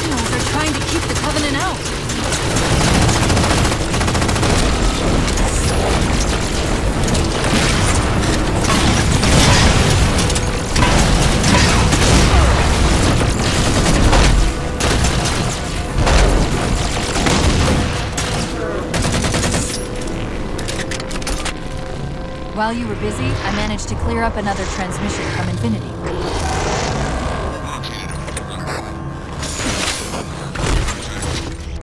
Sentinels are trying to keep the Covenant out. While you were busy, I managed to clear up another transmission from Infinity.